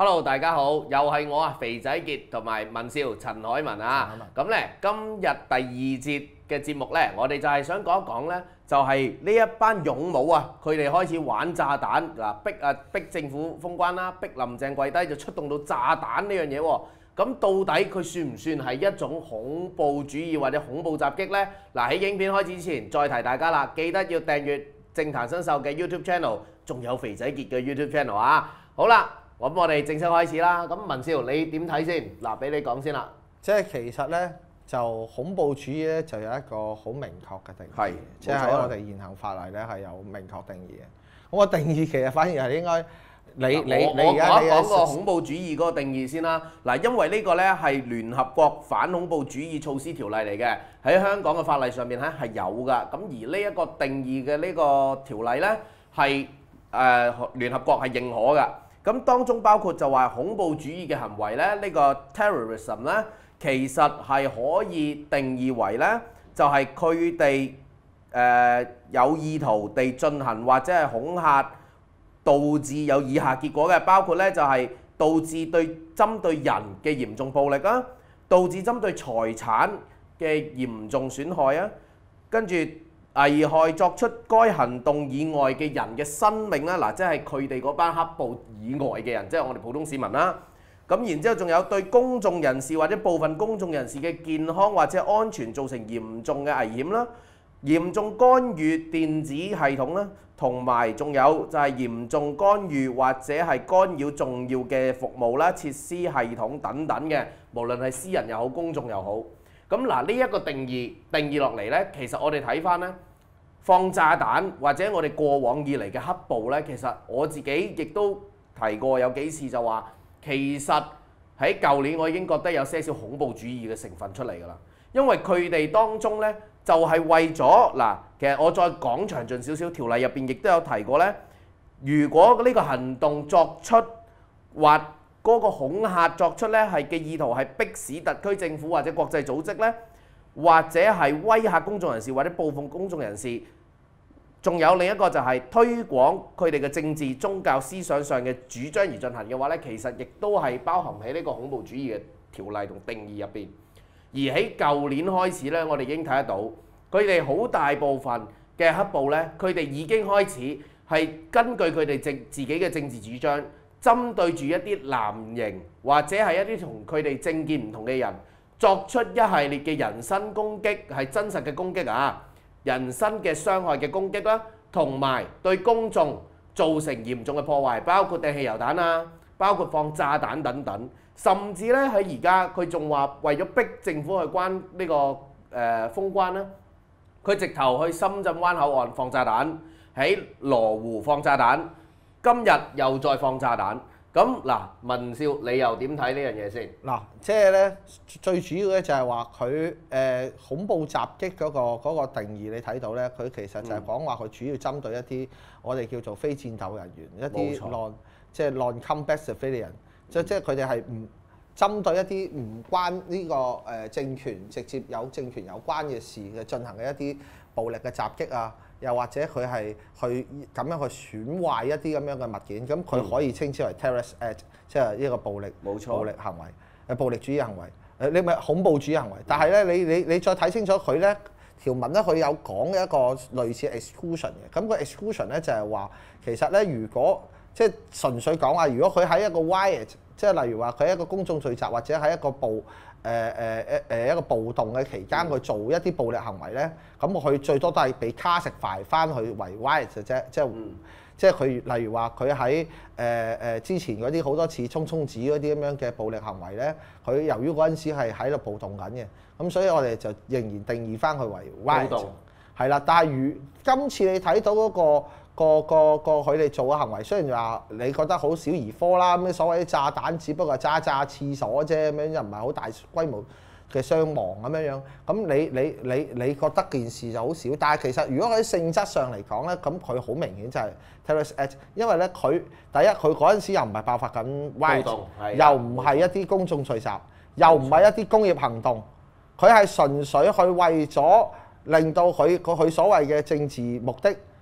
Hello， 大家好，又係我啊，肥仔傑同埋文少陳凱文啊。咁咧，今日第二節嘅節目咧，我哋就係想講一講咧，就係呢一班勇武啊，佢哋開始玩炸彈嗱，逼政府封關啦，逼林鄭跪低就出動到炸彈呢樣嘢喎。咁到底佢算唔算係一種恐怖主義或者恐怖襲擊呢？嗱，喺影片開始之前，再提大家啦，記得要訂閱政壇新秀嘅 YouTube channel， 仲有肥仔傑嘅 YouTube channel 啊！好啦，咁我哋正式開始啦。咁文少，你點睇先？嗱，俾你講先啦。 即係其實咧，就恐怖主義咧，就有一個好明確嘅定義， 係即係喺我哋現行法例咧係有明確定義嘅。咁個定義其實反而係應該。我講個恐怖主義嗰個定義先啦。嗱，因為呢個呢係聯合國反恐怖主義措施條例嚟嘅，喺香港嘅法例上面咧係有㗎。咁而呢一個定義嘅呢個條例呢，係聯合國係認可㗎。咁當中包括就話恐怖主義嘅行為呢，呢個 terrorism 呢，其實係可以定義為呢，就係佢哋有意圖地進行或者係恐嚇，導致有以下結果嘅，包括咧就係導致針對人嘅嚴重暴力啊，導致針對財產嘅嚴重損害啊，跟住危害作出該行動以外嘅人嘅生命啦，嗱，即係佢哋嗰班黑暴以外嘅人，即係我哋普通市民啦。咁然之後仲有對公眾人士或者部分公眾人士嘅健康或者安全造成嚴重嘅危險啦，嚴重干預電子系統啦。同埋仲有就係嚴重干預或者係干擾重要嘅服務啦、設施系統等等嘅，無論係私人又好、公眾又好。咁嗱，呢一個定義落嚟呢，其實我哋睇翻呢，放炸彈或者我哋過往以嚟嘅黑暴呢，其實我自己亦都提過有幾次就話，其實喺舊年我已經覺得有些少恐怖主義嘅成分出嚟㗎啦，因為佢哋當中呢，就係為咗嗱，其實我再講詳盡少少，條例入邊亦都有提過呢，如果呢個行動作出或嗰個恐嚇作出呢係嘅意圖係迫使特區政府或者國際組織呢，或者係威嚇公眾人士或者部分公眾人士，仲有另一個就係推廣佢哋嘅政治宗教思想上嘅主張而進行嘅話呢，其實亦都係包含喺呢個恐怖主義嘅條例同定義入邊。而喺舊年開始咧，我哋已經睇得到，佢哋好大部分嘅黑暴咧，佢哋已經開始係根據佢哋自己嘅政治主張，針對住一啲藍營或者係一啲同佢哋政見唔同嘅人，作出一系列嘅人身攻擊，係真實嘅攻擊啊，人身嘅傷害嘅攻擊啦，同埋對公眾造成嚴重嘅破壞，包括掟汽油彈啊，包括放炸彈等等。甚至咧喺而家佢仲話為咗逼政府去關呢個封關咧，佢直頭去深圳灣口岸放炸彈，喺羅湖放炸彈，今日又再放炸彈。咁嗱，文少你又點睇呢樣嘢先？ 嗱，即係咧最主要咧就係話佢恐怖襲擊嗰個定義，你睇到咧，佢其實就係講話佢主要針對一啲我哋叫做非戰鬥人員，一啲即係 non-combat civilian。即係佢哋係唔針對一啲唔關呢個政權直接有政權有關嘅事嘅進行嘅一啲暴力嘅襲擊啊，又或者佢係去咁樣去損壞一啲咁樣嘅物件，咁佢可以稱之為 terrorist act， 即係呢個暴力行為，暴力主義行為，你咪恐怖主義行為。但係咧，你再睇清楚佢咧條文咧，佢有講一個類似 exclusion 嘅，咁個 exclusion 咧就係話其實咧，如果即係純粹講話，如果佢喺一個 riot， 即係例如話佢喺一個公眾聚集或者喺一個一個暴動嘅期間去做一啲暴力行為咧，咁佢最多都係被 classify 翻去為 riot 嘅啫，即係佢例如話佢喺之前嗰啲好多次衝子嗰啲咁樣嘅暴力行為咧，佢由於嗰陣時係喺度暴動緊嘅，咁所以我哋就仍然定義翻佢為 riot， 係啦。但係今次你睇到嗰個佢哋做嘅行為，雖然話你覺得好小兒科啦，咁所謂啲炸彈只不過炸廁所啫，咁樣又唔係好大規模嘅傷亡咁樣，咁你覺得件事就好少，但係其實如果喺性質上嚟講咧，咁佢好明顯就係 terrorist act， 因為咧佢第一佢嗰陣時又唔係爆發緊 riot， 又唔係一啲公眾聚集，又唔係一啲工業行動，佢係純粹去為咗令到佢所謂嘅政治目的。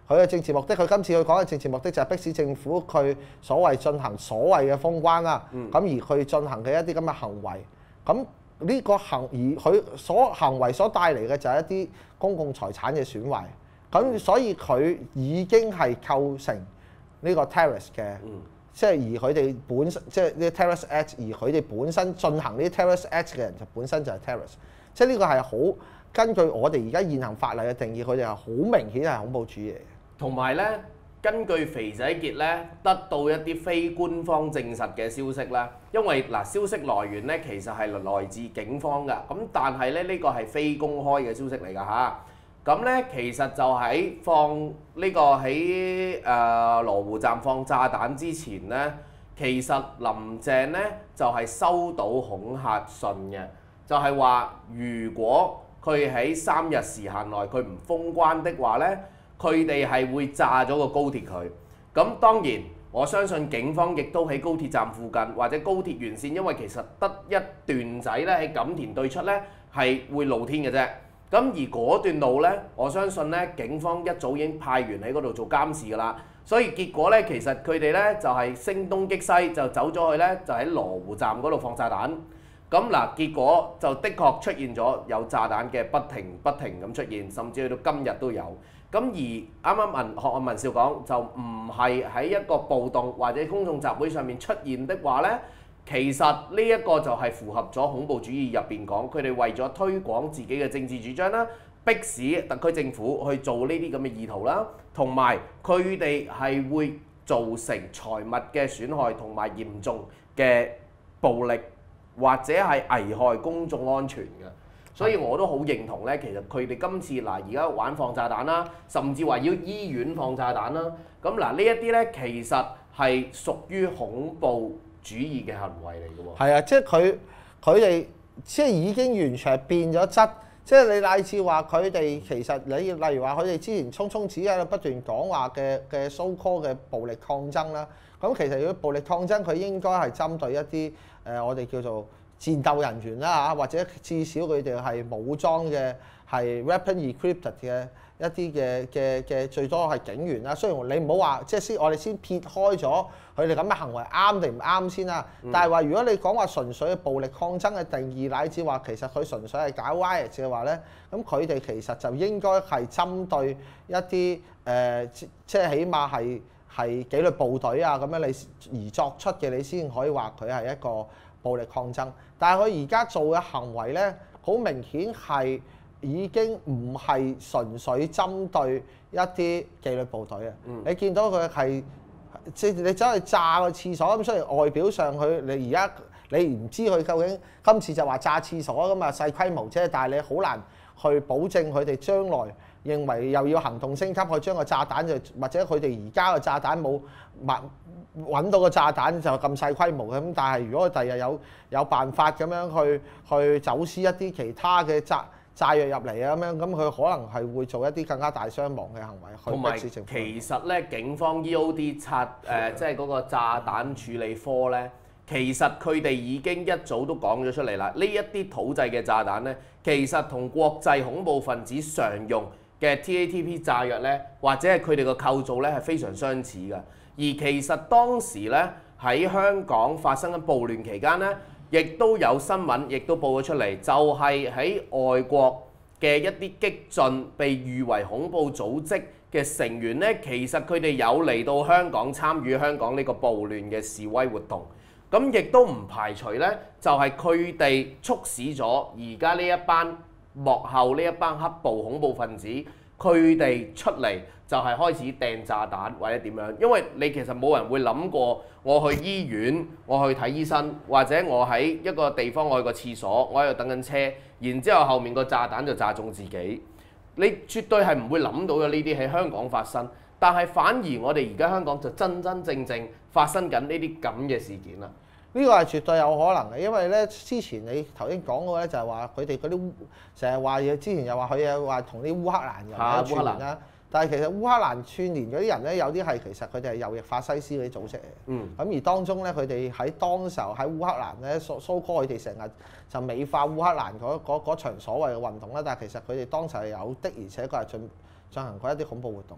佢嘅政治目的，佢今次佢講嘅政治目的就係迫使政府佢所謂進行所謂嘅封關啦。咁而佢進行嘅一啲咁嘅行為，咁呢個而佢行為所帶嚟嘅就係一啲公共財產嘅損壞。咁所以佢已經係構成呢個 terrorist 嘅，即係而佢哋本身即係呢 terrorist act， 而佢哋本身進行呢啲 terrorist act 嘅人就本身就係 terrorist， 即係呢個係好根據我哋而家現行法例嘅定義，佢哋係好明顯係恐怖主義嚟嘅。 同埋咧，根據肥仔傑咧得到一啲非官方證實嘅消息啦，因為嗱消息來源咧其實係來自警方㗎，咁但係咧呢個係非公開嘅消息嚟㗎嚇。咁咧其實就喺放呢個喺羅湖站放炸彈之前咧，其實林鄭咧就係收到恐嚇信嘅，就係話如果佢喺3日時限內佢唔封關的話咧，佢哋係會炸咗個高鐵佢。咁當然我相信警方亦都喺高鐵站附近或者高鐵沿線，因為其實得一段仔咧喺錦田對出咧係會露天嘅啫。咁而嗰段路咧，我相信咧警方一早已經派員喺嗰度做監視㗎啦。所以結果咧，其實佢哋咧就係聲東擊西，就走咗去咧，就喺羅湖站嗰度放炸彈。咁嗱，結果就的確出現咗有炸彈嘅不停咁出現，甚至去到今日都有。咁而啱啱學阿文少講，就唔係喺一個暴動或者公眾集會上面出現的話咧，其實呢一個就係符合咗恐怖主義入邊講，佢哋為咗推廣自己嘅政治主張啦，迫使特區政府去做呢啲咁嘅意圖啦，同埋佢哋係會造成財物嘅損害同埋嚴重嘅暴力，或者係危害公眾安全嘅。所以我都好認同咧，其實佢哋今次而家玩放炸彈啦，甚至話要醫院放炸彈啦，咁呢一啲咧其實係屬於恐怖主義嘅行為嚟嘅喎。 係啊，即係佢哋即係已經完全係變咗質，即係你乃至話佢哋其實你例如話佢哋之前匆匆只喺度不斷講話嘅 so call 嘅暴力抗爭啦，咁其實如果暴力抗爭佢應該係針對一啲我哋叫做戰鬥人員啦嚇，或者至少佢哋係武裝嘅係 weapon equipped 嘅一啲嘅最多係警員啦。雖然你唔好話即係我哋先撇開咗佢哋咁嘅行為啱定唔啱先啦，但係話如果你講話純粹嘅暴力抗爭嘅定義，乃至話其實佢純粹係搞 riot 嘅話咧，咁佢哋其實就應該係針對一啲即係起碼係紀律部隊啊咁樣你而作出嘅，你先可以話佢係一個暴力抗爭。但係佢而家做嘅行為咧，好明顯係已經唔係純粹針對一啲紀律部隊啊！你見到佢係即係你走去炸個廁所咁，雖然外表上佢你而家你唔知佢究竟今次就話炸廁所咁啊細規模啫，但係你好難去保證佢哋將來認為又要行動升級去將個炸彈就或者佢哋而家個炸彈冇揾到個炸彈就咁細規模嘅咁，但係如果佢第日有辦法咁樣去走私一啲其他嘅炸藥入嚟啊咁樣，咁佢可能係會做一啲更加大傷亡嘅行為。 同埋其實咧，警方 EOD 即係嗰個炸彈處理科咧，其實佢哋已經一早都講咗出嚟啦。呢一啲土製嘅炸彈咧，其實同國際恐怖分子常用嘅 TATP 炸藥咧，或者係佢哋個構造咧係非常相似嘅。而其實當時咧喺香港發生緊暴亂期間咧，亦都有新聞，亦都報咗出嚟，就係喺外國嘅一啲激進被譽為恐怖組織嘅成員咧，其實佢哋有嚟到香港參與香港呢個暴亂嘅示威活動。咁亦都唔排除咧，就係佢哋促使咗而家呢一班幕後呢一班黑暴恐怖分子，佢哋出嚟就係開始掟炸彈或者點樣，因為你其實冇人會諗過，我去醫院，我去睇醫生，或者我喺一個地方我去個廁所，我喺度等緊車，然之後後面個炸彈就炸中自己，你絕對係唔會諗到嘅呢啲喺香港發生，但係反而我哋而家香港就真真正正發生緊呢啲咁嘅事件啦。 呢個係絕對有可能嘅，因為咧之前你頭先講過咧就係話佢哋嗰啲成日話嘢，之前又話佢又話同啲烏克蘭人有串聯啦。但係其實烏克蘭串聯嗰啲人咧，有啲係其實佢哋係右翼法西斯嗰啲組織嚟嘅。咁而當中咧，佢哋喺當時候喺烏克蘭咧，so call佢哋成日就美化烏克蘭嗰場所謂嘅運動啦。但係其實佢哋當時係有的，而且佢係進行過一啲恐怖活動。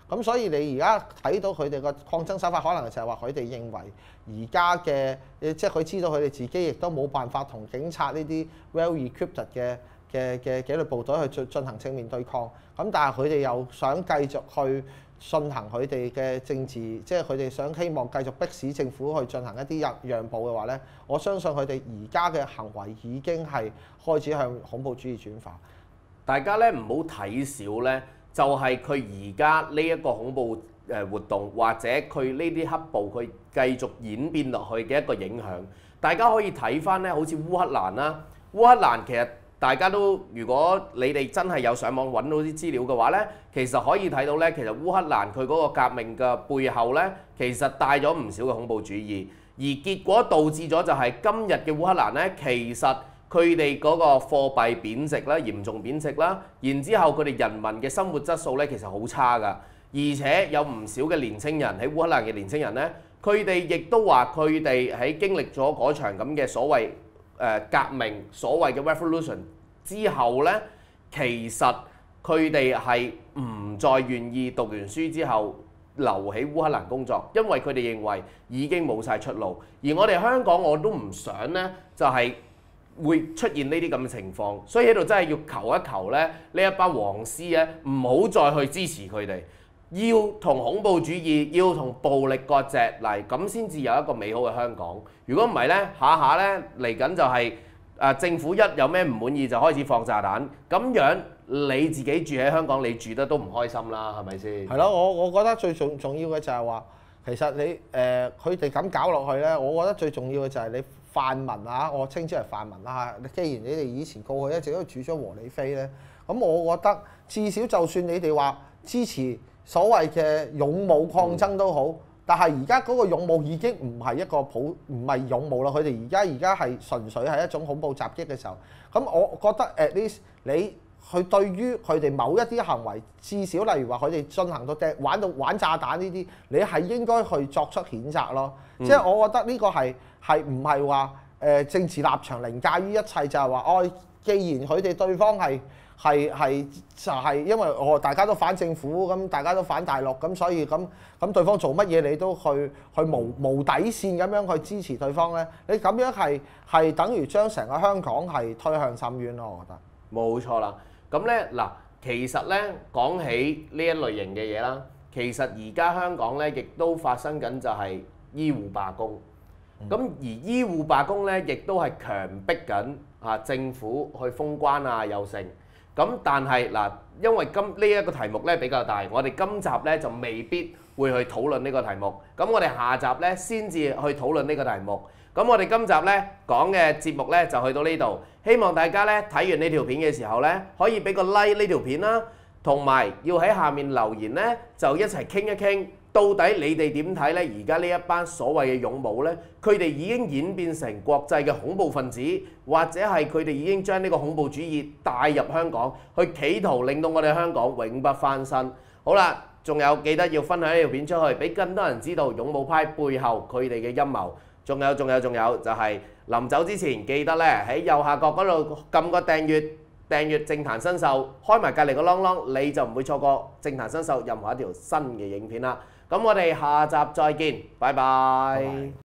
咁所以你而家睇到佢哋個抗爭手法，可能就係話佢哋認為而家嘅，即係佢知道佢哋自己亦都冇辦法同警察呢啲 well-equipped 嘅紀律部隊去進行正面對抗。咁但係佢哋又想繼續去進行佢哋嘅政治，即係佢哋想希望繼續迫使政府去進行一啲讓步嘅話咧，我相信佢哋而家嘅行為已經係開始向恐怖主義轉化。 大家咧唔好睇少咧，就係佢而家呢一個恐怖活動，或者佢呢啲黑暴佢繼續演變落去嘅一個影響。大家可以睇翻咧，好似烏克蘭啦，烏克蘭其實大家都，如果你哋真係有上網揾到啲資料嘅話咧，其實可以睇到咧，其實烏克蘭佢嗰個革命嘅背後咧，其實帶咗唔少嘅恐怖主義，而結果導致咗就係今日嘅烏克蘭咧，其實佢哋嗰個貨幣貶值啦，嚴重貶值啦，然之後佢哋人民嘅生活質素咧，其實好差㗎，而且有唔少嘅年青人喺烏克蘭嘅年青人咧，佢哋亦都話佢哋喺經歷咗嗰場咁嘅所謂革命，所謂嘅 revolution 之後咧，其實佢哋係唔再願意讀完書之後留喺烏克蘭工作，因為佢哋認為已經冇晒出路。而我哋香港我都唔想咧，就係會出現呢啲咁嘅情況，所以喺度真係要求一求咧，呢一班黃絲咧，唔好再去支持佢哋，要同恐怖主義，要同暴力割席嚟，咁先至有一個美好嘅香港。如果唔係咧，下下咧嚟緊就係政府一有咩唔滿意就開始放炸彈，咁樣你自己住喺香港，你住得都唔開心啦，係咪先？ 係咯，我覺得最重要嘅就係話，其實你佢哋咁搞落去咧，我覺得最重要嘅就係你泛民啊，我稱之為泛民啦嚇。既然你哋以前過去一直都主張和理非咧，咁我覺得至少就算你哋話支持所謂嘅勇武抗爭都好，但係而家嗰個勇武已經唔係一個唔係勇武啦，佢哋而家係純粹係一種恐怖襲擊嘅時候，咁我覺得 at least 你去對於佢哋某一啲行為，至少例如話佢哋進行到玩炸彈呢啲，你係應該去作出譴責咯。即係我覺得呢個係唔係話政治立場凌駕於一切，就係話哦，既然佢哋對方係就係因為大家都反政府，咁大家都反大陸，咁所以咁對方做乜嘢你都去無底線咁樣去支持對方咧？你咁樣係等於將成個香港係推向深淵咯，我覺得。 冇錯啦。咁咧嗱，其實咧講起呢一類型嘅嘢啦，其實而家香港咧亦都發生緊就係醫護罷工。咁而醫護罷工咧，亦都係強迫緊政府去封關啊，又成。咁但係嗱，因為呢一個題目咧比較大，我哋今集咧就未必會去討論呢個題目。咁我哋下集咧先至去討論呢個題目。咁我哋今集咧講嘅節目咧就去到呢度，希望大家咧睇完呢條片嘅時候咧，可以俾個 like 呢條片啦，同埋要喺下面留言咧，就一齊傾一傾，到底你哋點睇咧？而家呢一班所謂嘅勇武咧，佢哋已經演變成國際嘅恐怖分子，或者係佢哋已經將呢個恐怖主義帶入香港，去企圖令到我哋香港永不翻身。好啦，仲有記得要分享呢條片出去，俾更多人知道勇武派背後佢哋嘅陰謀。仲有，就係臨走之前記得咧喺右下角嗰度撳個訂閱政壇新秀，開埋隔離個啷啷，你就唔會錯過政壇新秀任何一條新嘅影片啦。咁我哋下集再見，拜拜。